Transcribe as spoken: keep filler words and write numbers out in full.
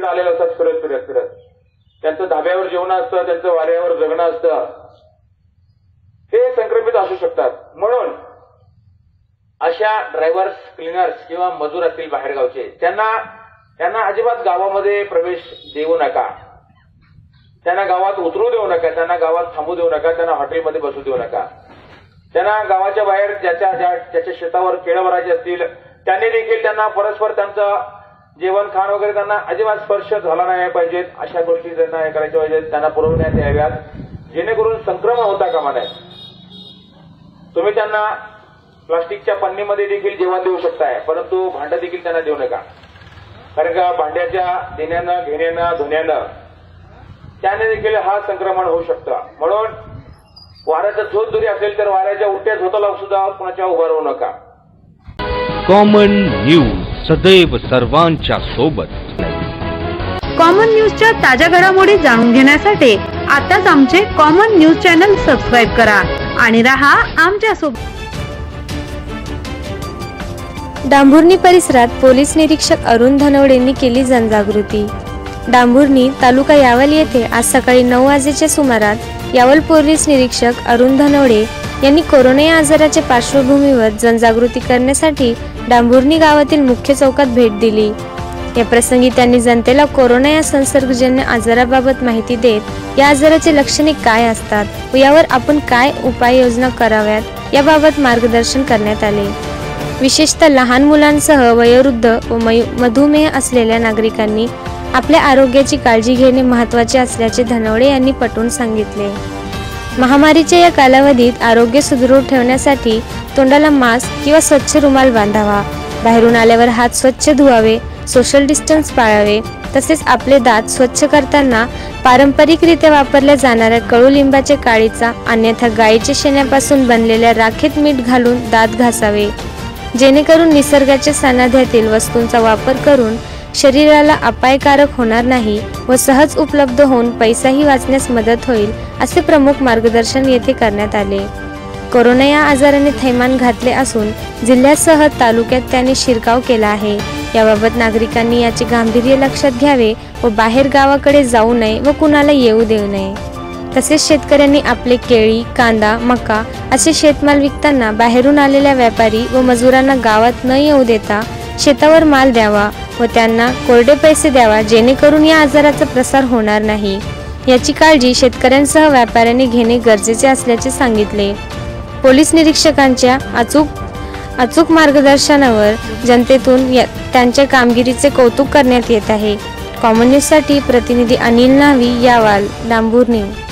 आलेलं असतात फिरत फिरत फिरत त्यांचं धाब्यावर जेवण असतं, त्यांचं वाऱ्यावर जगणं असतं, ते संक्रमित असू शकतात. म्हणून अशा ड्रायव्हर्स, क्लीनर्स किंवा मजूर असतील बाहेरगावचे, त्यांना त्यांना अजिबात गावामध्ये प्रवेश देऊ नका, त्यांना गावात उतरू देऊ नका, त्यांना गावात थांबू देऊ नका, त्यांना हॉटेलमध्ये बसू देऊ नका. त्यांना गावाच्या बाहेर ज्याच्या ज्याच्या शेतावर केळं भरायचे असतील त्यांनी देखील त्यांना परस्पर त्यांचं जेवण खाण वगैरे त्यांना अजिबात स्पर्श झाला नाही पाहिजेत. अशा गोष्टी त्यांना हे करायच्या पाहिजेत, त्यांना पुरवण्यात याव्यात, जेणेकरून संक्रमण होता कामा नये. तुम्ही त्यांना प्लास्टिकच्या पन्नीमध्ये देखील जेवण देऊ शकताय, परंतु भांडं देखील त्यांना देऊ नका. कारण का भांड्याच्या देण्यानं घेण्यानं धुण्यानं त्याने देखील हा संक्रमण होऊ शकतं. म्हणून वाऱ्याचा झोत जरी असेल तर वाऱ्याच्या उलट्या झोताला सुद्धा कोणाच्या उभा राहू नका. कॉमन न्यूज सदैव सर्वांच्या सोबत. कॉमन न्यूजच्या ताज्या घडामोडी जाणून घेण्यासाठी आताच आमचे कॉमन न्यूज चॅनल सबस्क्राईब करा आणि रहा आमच्या सोबत. डांभुर्णी परिसरात पोलीस निरीक्षक अरुण धनवडेंनी केली जनजागृती. डांभुर्णी तालुका यावल येथे आज सकाळी नऊ वाजेच्या सुमारास यावल पोलीस निरीक्षक अरुण धनवडे यांनी कोरोना या आजाराच्या पार्श्वभूमीवर जनजागृती करण्यासाठी डांभुर्णी गावातील मुख्य चौकात भेट दिली. या प्रसंगी त्यांनी जनतेला कोरोना या संसर्गजन्य आजाराबाबत माहिती देत या आजाराचे लक्षणे काय असतात व यावर आपण काय उपाययोजना कराव्यात याबाबत मार्गदर्शन करण्यात आले. विशेषतः लहान मुलांसह वयोवृद्ध व मधुमेह असलेल्या नागरिकांनी आपल्या आरोग्याची काळजी घेणे महत्त्वाचे असल्याचे धनवडे यांनी पटवून सांगितले. महामारीच्या या कालावधीत आरोग्य सुदृढ ठेवण्यासाठी तोंडाला मास्क किंवा स्वच्छ रुमाल बांधावा, बाहेरून आल्यावर हात स्वच्छ धुवावे, सोशल डिस्टन्स पाळावे, तसेच आपले दात स्वच्छ करताना पारंपरिकरित्या वापरल्या जाणाऱ्या कडुलिंबाच्या काडीचा अन्यथा गायीच्या शेणापासून बनलेल्या राखेत मीठ घालून दात घासावे, जेणेकरून निसर्गाच्या सानिध्यातील वस्तूंचा वापर करून शरीराला अपायकारक होणार नाही व सहज उपलब्ध होऊन पैसाही वाचण्यास मदत होईल, असे प्रमुख मार्गदर्शन येथे करण्यात आले. कोरोना या आजाराने थैमान घातले असून जिल्ह्यासह तालुक्यात त्याने शिरकाव केला आहे. याबाबत नागरिकांनी याचे गांभीर्य लक्षात घ्यावे व बाहेर गावाकडे जाऊ नये व कुणाला येऊ देऊ नये. तसेच शेतकऱ्यांनी आपले केळी, कांदा, मका असे शेतमाल विकताना बाहेरून आलेल्या व्यापारी व मजुरांना गावात न येऊ देता शेतावर माल द्यावा व त्यांना कोरडे पैसे द्यावा, जेणेकरून या आजाराचा प्रसार होणार नाही. याची काळजी शेतकऱ्यांसह व्यापाऱ्यांनी घेणे गरजेचे असल्याचे सांगितले. पोलीस निरीक्षकांच्या अचूक अचूक मार्गदर्शनावर जनतेतून त्यांच्या कामगिरीचे कौतुक करण्यात येत आहे. कॉमन न्यूज साठी प्रतिनिधी अनिल न्हावी, यावल, डांभुर्णी.